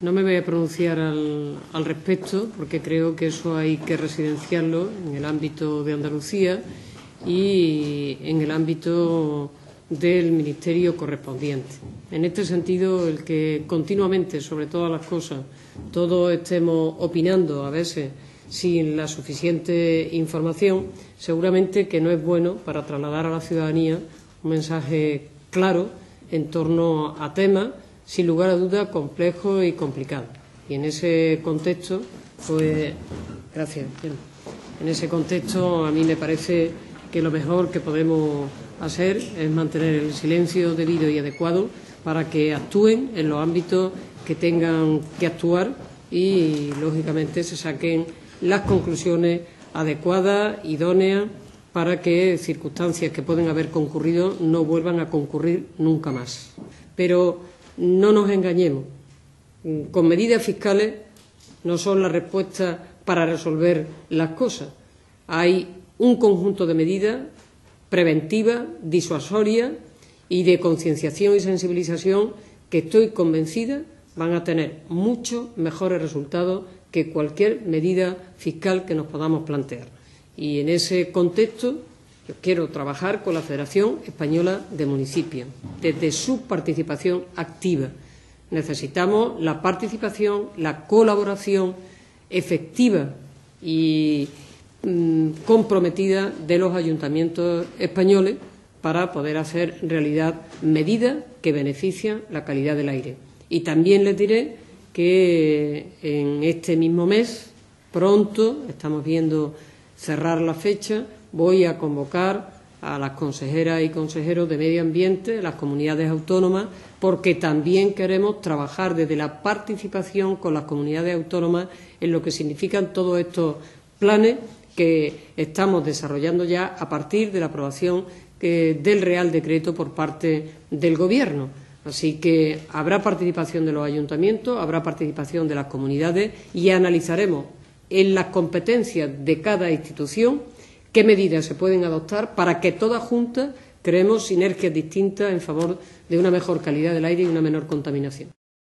No me voy a pronunciar al respecto porque creo que eso hay que residenciarlo en el ámbito de Andalucía y en el ámbito del ministerio correspondiente. En este sentido, el que continuamente, sobre todas las cosas, todos estemos opinando, a veces sin la suficiente información, seguramente que no es bueno para trasladar a la ciudadanía un mensaje claro en torno a temas, sin lugar a dudas, complejos y complicados. Y en ese contexto, pues, gracias. En ese contexto, a mí me parece que lo mejor que podemos hacer es mantener el silencio debido y adecuado para que actúen en los ámbitos que tengan que actuar y, lógicamente, se saquen las conclusiones adecuadas, idóneas, para que circunstancias que pueden haber concurrido no vuelvan a concurrir nunca más. Pero no nos engañemos. Con medidas fiscales no son la respuesta para resolver las cosas. Hay un conjunto de medidas preventivas, disuasorias y de concienciación y sensibilización que estoy convencida van a tener muchos mejores resultados que cualquier medida fiscal que nos podamos plantear. Y en ese contexto yo quiero trabajar con la Federación Española de Municipios, desde su participación activa. Necesitamos la participación, la colaboración efectiva y comprometida de los ayuntamientos españoles para poder hacer realidad medidas que benefician la calidad del aire. Y también les diré que en este mismo mes, pronto, estamos viendo cerrar la fecha, voy a convocar a las consejeras y consejeros de Medio Ambiente de las comunidades autónomas, porque también queremos trabajar desde la participación con las comunidades autónomas en lo que significan todos estos planes que estamos desarrollando ya a partir de la aprobación del Real Decreto por parte del Gobierno. Así que habrá participación de los ayuntamientos, habrá participación de las comunidades y analizaremos en las competencias de cada institución qué medidas se pueden adoptar para que todas juntas creemos sinergias distintas en favor de una mejor calidad del aire y una menor contaminación.